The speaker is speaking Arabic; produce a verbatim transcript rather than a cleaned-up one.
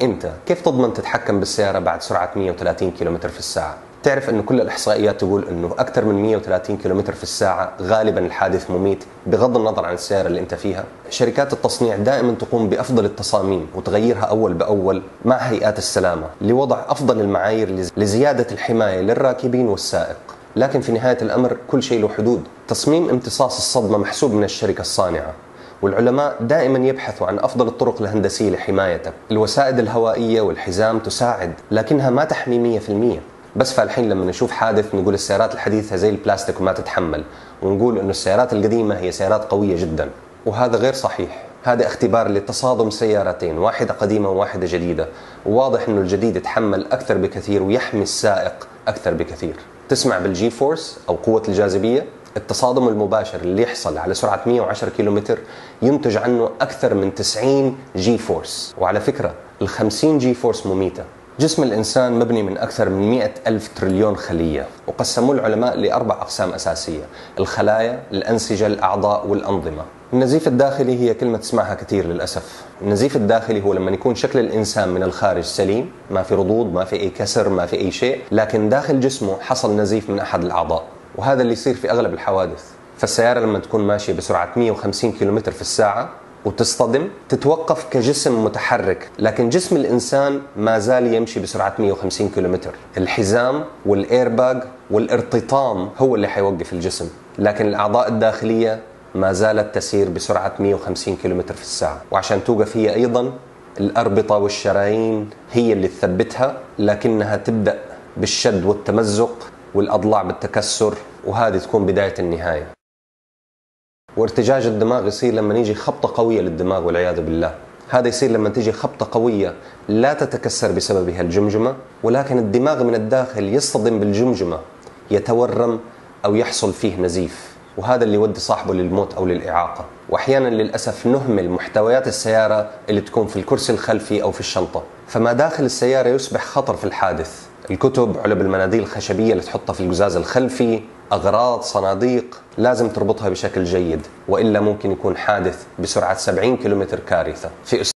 أنت كيف تضمن تتحكم بالسيارة بعد سرعة مئة وثلاثين كيلومتر في الساعة؟ تعرف أنه كل الإحصائيات تقول أنه أكثر من مئة وثلاثين كيلومتر في الساعة غالبا الحادث مميت بغض النظر عن السيارة اللي أنت فيها. شركات التصنيع دائما تقوم بأفضل التصاميم وتغيرها أول بأول مع هيئات السلامة لوضع أفضل المعايير لزيادة الحماية للراكبين والسائق. لكن في نهاية الأمر كل شيء له حدود. تصميم امتصاص الصدمة محسوب من الشركة الصانعة، والعلماء دائما يبحثوا عن أفضل الطرق الهندسية لحمايتك. الوسائد الهوائية والحزام تساعد لكنها ما تحمي مئة في المئة. بس فالحين لما نشوف حادث نقول السيارات الحديثة زي البلاستيك وما تتحمل، ونقول أنه السيارات القديمة هي سيارات قوية جدا، وهذا غير صحيح. هذا اختبار لتصادم سيارتين، واحدة قديمة وواحدة جديدة، وواضح أنه الجديد يتحمل أكثر بكثير ويحمي السائق أكثر بكثير. تسمع بالجي فورس أو قوة الجاذبية؟ التصادم المباشر اللي يحصل على سرعة مئة وعشرة كيلومتر ينتج عنه أكثر من تسعين جي فورس. وعلى فكرة الخمسين جي فورس مميتة. جسم الإنسان مبني من أكثر من مئة ألف تريليون خلية، وقسموا العلماء لأربع أقسام أساسية: الخلايا، الأنسجة، الأعضاء، والأنظمة. النزيف الداخلي هي كلمة تسمعها كثير للأسف. النزيف الداخلي هو لما يكون شكل الإنسان من الخارج سليم، ما في رضوض، ما في أي كسر، ما في أي شيء، لكن داخل جسمه حصل نزيف من أحد الأعضاء، وهذا اللي يصير في أغلب الحوادث. فالسيارة لما تكون ماشية بسرعة مئة وخمسين كيلومتر في الساعة وتصطدم تتوقف كجسم متحرك، لكن جسم الإنسان ما زال يمشي بسرعة مئة وخمسين كيلومتر. الحزام والإيرباغ والارتطام هو اللي حيوقف الجسم، لكن الأعضاء الداخلية ما زالت تسير بسرعة مئة وخمسين كيلومتر في الساعة. وعشان توقف هي أيضا الأربطة والشرايين هي اللي تثبتها، لكنها تبدأ بالشد والتمزق والأضلاع بالتكسر، وهذه تكون بداية النهاية. وارتجاج الدماغ يصير لما يجي خبطة قوية للدماغ والعياذ بالله. هذا يصير لما تيجي خبطة قوية لا تتكسر بسببها الجمجمة، ولكن الدماغ من الداخل يصطدم بالجمجمة، يتورم أو يحصل فيه نزيف، وهذا اللي يودي صاحبه للموت أو للإعاقة. وأحيانا للأسف نهمل محتويات السيارة اللي تكون في الكرسي الخلفي أو في الشنطة، فما داخل السيارة يصبح خطر في الحادث. الكتب، علب المناديل الخشبية اللي تحطها في القزاز الخلفي، أغراض، صناديق، لازم تربطها بشكل جيد، وإلا ممكن يكون حادث بسرعة سبعين كيلومتر كارثة. في